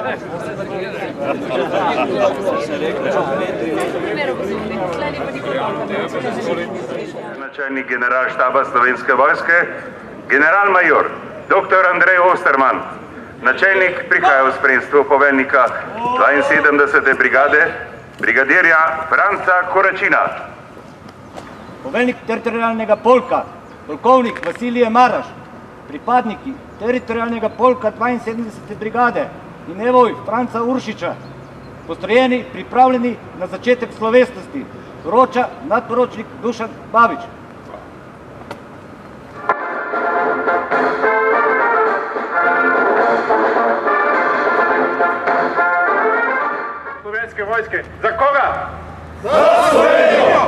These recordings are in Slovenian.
Načelnik generalštaba Slovenske vojske, general-major dr. Andrej Osterman. Načelnik prihaja v spremstvu poveljnika 72. brigade, brigadirja Franca Koračina. Poveljnik teritorijalnega polka, polkovnik Vasilije Maraš, pripadniki teritorijalnega polka 72. brigade in nevoj Franca Uršiča, postrojeni, pripravljeni na začetek slovesnosti, vroča nadporočnik Dušan Babič. Slovenske vojske, za koga? Za Slovenijo!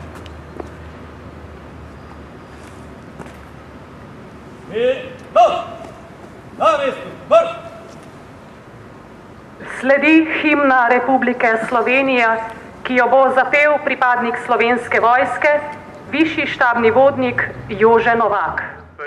Sledi himna Republike Slovenije, ki jo bo zapel pripadnik Slovenske vojske, višji štabni vodnik Jože Novak.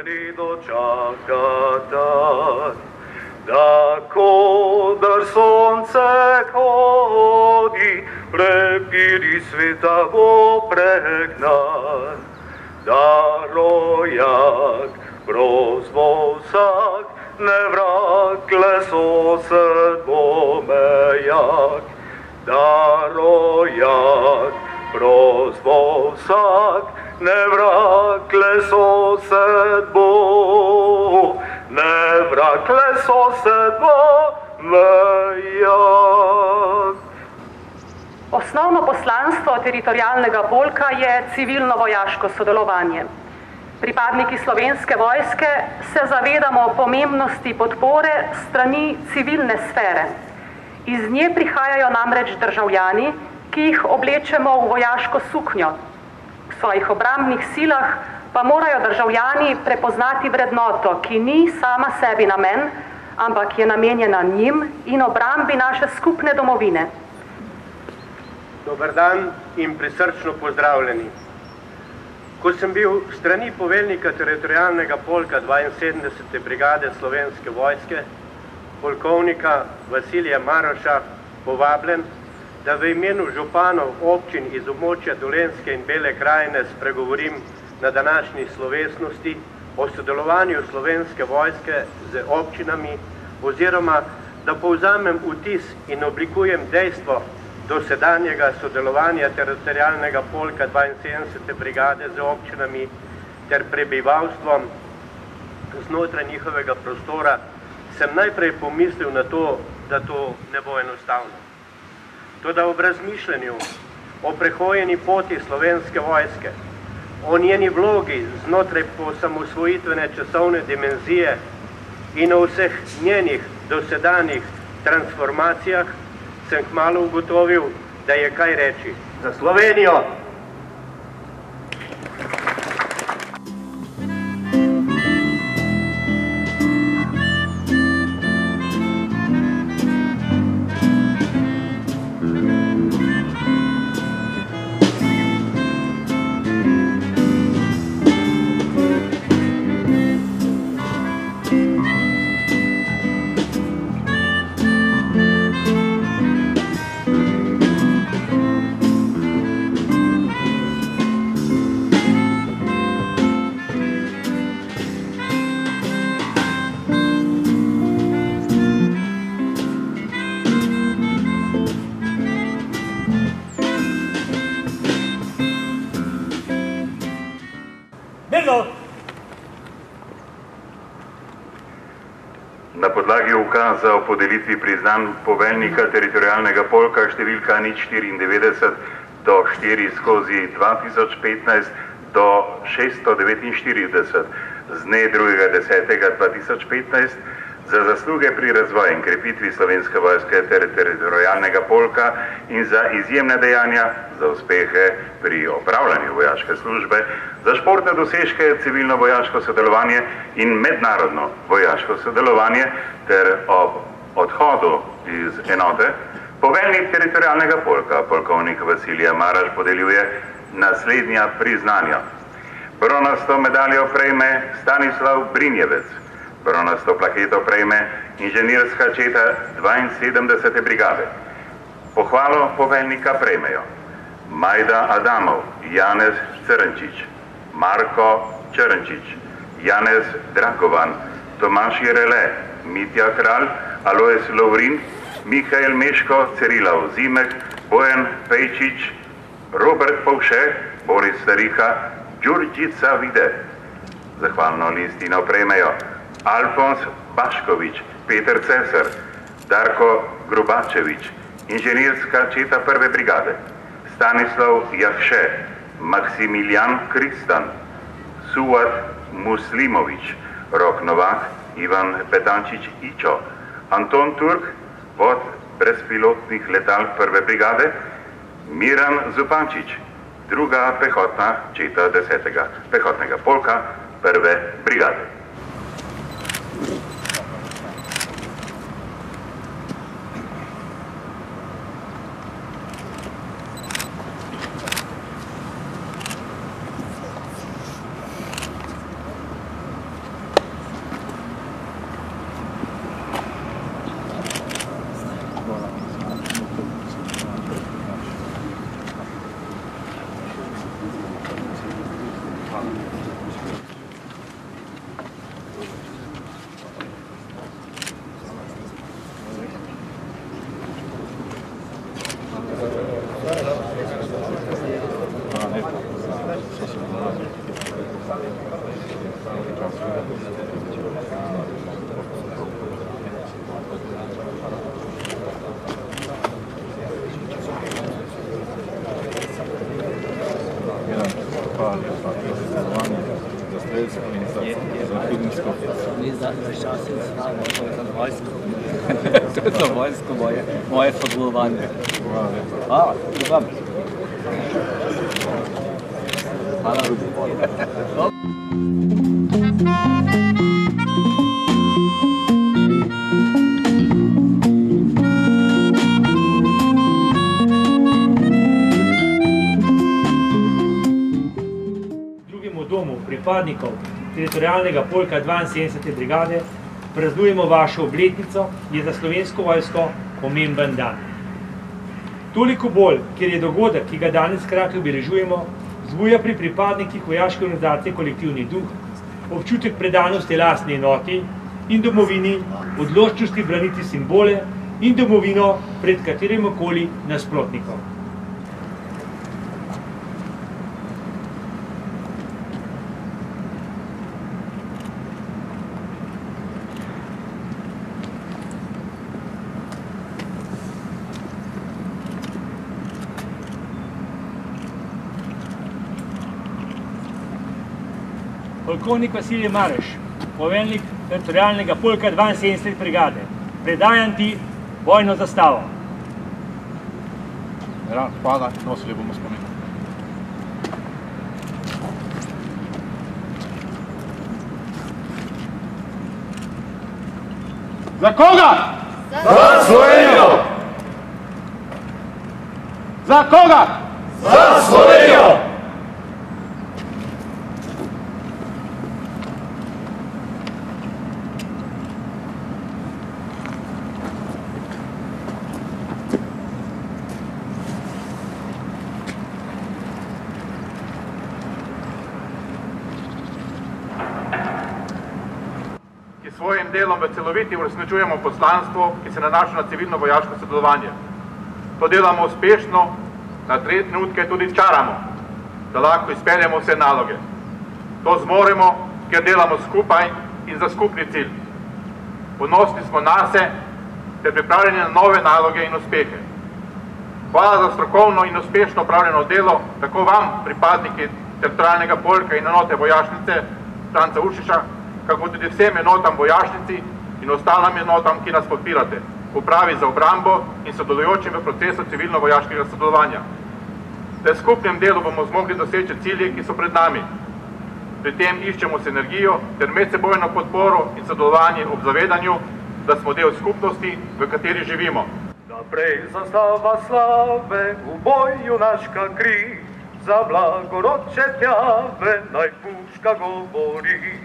Da kodar sonce hodi, prepiri sveta bo pregnan. Da rojak prozvo vsak, ne vrag le sosed bo mejak. Da rojak prozvo vsak, ne vrag le sosed bo, ne vrag le sosed bo mejak. Osnovno poslanstvo teritorijalnega polka je civilno-vojaško sodelovanje. Pripadniki Slovenske vojske se zavedamo pomembnosti podpore strani civilne sfere. Iz nje prihajajo namreč državljani, ki jih oblečemo v vojaško suknjo. V svojih obrambnih silah pa morajo državljani prepoznati vrednoto, ki ni sama sebi namen, ampak je namenjena njim in obrambi naše skupne domovine. Dober dan in prisrčno pozdravljeni. Ko sem bil strani poveljnika teritorijalnega polka 72. brigade Slovenske vojske, polkovnika Vasilija Maraša, povabljen, da v imenu županov občin iz območja Dolenjske in Bele krajine spregovorim na današnji slovesnosti o sodelovanju Slovenske vojske z občinami oziroma da povzamem vtis in oblikujem dejstvo dosedanjega sodelovanja teritorijalnega polka 72. brigade z občinami ter prebivalstvom znotraj njihovega prostora, sem najprej pomislil na to, da to ne bo enostavno. Toda ob razmišljanju o prehojeni poti Slovenske vojske, o njeni vlogi znotraj osamosvojitvene časovne dimenzije in o vseh njenih dosedanjih transformacijah, sem kmalu ugotovil, da je kaj reči. Za Slovenijo! Na podlagi ukaza o podelitvi priznanj poveljnika teritorijalnega polka številka 094 do 4/2015 do 649 z dne 2.10.2015 za zasluge pri razvoju in krepitvi Slovenske vojske ter teritorijalnega polka in za izjemne dejanja, za uspehe pri opravljanju vojaške službe, za športne dosežke, civilno-vojaško sodelovanje in mednarodno vojaško sodelovanje ter ob odhodu iz enote, poveljnik teritorijalnega polka, polkovnik Vasilije Maraš, podeljuje naslednja priznanja. Bronasto medaljo prejme Stanislav Brinjevec, Bronasto plaketo prejme inženirska četa 72. brigade. Pohvalo poveljnika prejmejo Majda Adamov, Janez Crnčič, Marko Črnčič, Janez Dragovan, Tomaš Jerele, Mitja Kralj, Alojz Lovrin, Mihael Meško, Cirila Ozimek, Bojan Pejčič, Robert Povše, Boris Stariha, Đurđica Vide. Zahvalno listino prejmejo Alfons Baškovič, Peter Cesar, Darko Grubačevič, inženirska četa 1. brigade, Stanislav Jahše, Maksimilijan Kristan, Suat Muslimovič, Rok Novak, Ivan Petančič Ičo, Anton Turk, vod brezpilotnih letal 1. brigade, Miran Zupančič, 2. pehotna četa 10. pehotnega polka 1. brigade. To je za vojsko moje sodelovanje. Hvala, dobro. Hvala. Drugemu domu pripadnikov teritorialnega polka 72. brigade praznujemo vašo obletnico, je za Slovensko vojsko pomemben dan. Toliko bolj, ker je dogodek, ki ga danes hkrati obeležujemo, vzbuja pri pripadnikih vojaške organizacije kolektivni duh, občutek predanosti lastni enoti in domovini, odločnosti braniti simbole in domovino pred katerimkoli nasprotnikom. Polkovnik Vasilij Mareš, poveljnik teritorialnega polka 72. brigade, predajam ti vojno zastavo. Hvala, nosili bomo spomin. Za koga? Za Slovenijo! Za koga? Za Slovenijo! Svojim delom v celoviti uresničujemo poslanstvo, ki se nanaša na civilno-vojaško sodelovanje. To delamo uspešno, na trenutke tudi čaramo, da lahko izpeljemo vse naloge. To zmoremo, ker delamo skupaj in za skupni cilj. Ponosni smo nase, ter pripravljeni na nove naloge in uspehe. Hvala za strokovno in uspešno opravljeno delo, tako vam, pripadniki teritorialnega polka in enote vojašnice Franca Uršiča, kako tudi vsem enotam vojašnici in ostalim enotam, ki nas podpirate, upravi za obrambo in sodelujočim v procesu civilno-vojaškega sodelovanja. V skupnem delu bomo zmogli doseči cilje, ki so pred nami. Pri tem iščemo sinergijo ter medsebojno podporo in sodelovanje ob zavedanju, da smo del skupnosti, v kateri živimo. Naprej zastava slave, v boj junaška kri, za blagoroče tjave naj puška govori.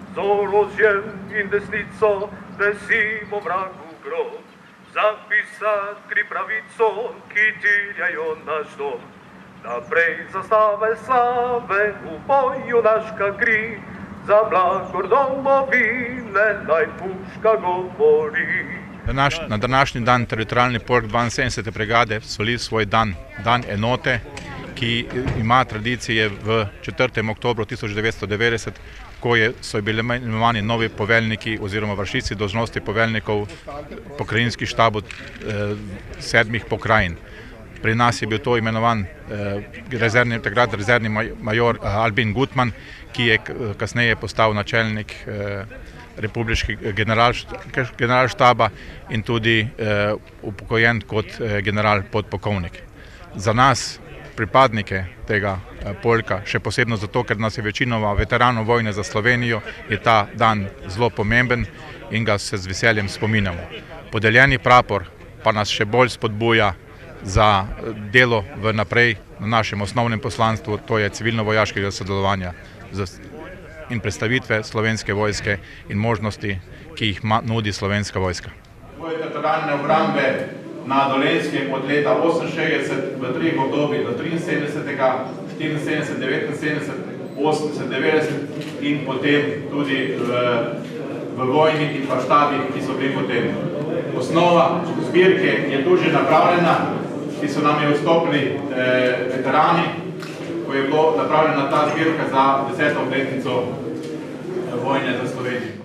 z orožjem in desnico desimo vragu grob, zapisati pravico, ki terjajo naš dom. Naprej zastave slave, v boju naška kri, za blagor domovine naj puška govori. Na današnji dan teritorialni polk 72. brigade soli svoj dan, dan enote, ki ima tradicije v 4. oktobru 1990, ko so bili imenovani novi poveljniki oziroma vršilci dolžnosti poveljnikov pokrajinskih štabov 7 pokrajin. Pri nas je bil to imenovan takrat rezervni major Albin Gutman, ki je kasneje postal načelnik republiškega generalštaba in tudi upokojen kot general podpolkovnik. Za nas, pripadnike tega polka, še posebno zato, ker nas je večinoma veteranov vojne za Slovenijo, je ta dan zelo pomemben in ga se z veseljem spominjamo. Podeljeni prapor pa nas še bolj spodbuja za delo v naprej na našem osnovnem poslanstvu, to je civilno-vojaškega sodelovanja in predstavitve Slovenske vojske in možnosti, ki jih nudi Slovenska vojska. Boje teritorialne obrambe na Dolenjskem od leta 1968 v 3 obdobjih do 73., 74, 79, 80, 90 in potem tudi v vojni in pa štabih, ki so bili potem. Osnova zbirke je tu že napravljena, ki so nam je vstopili veterani, ko je bilo napravljena ta zbirka za 10. obletnico vojne za Slovenijo.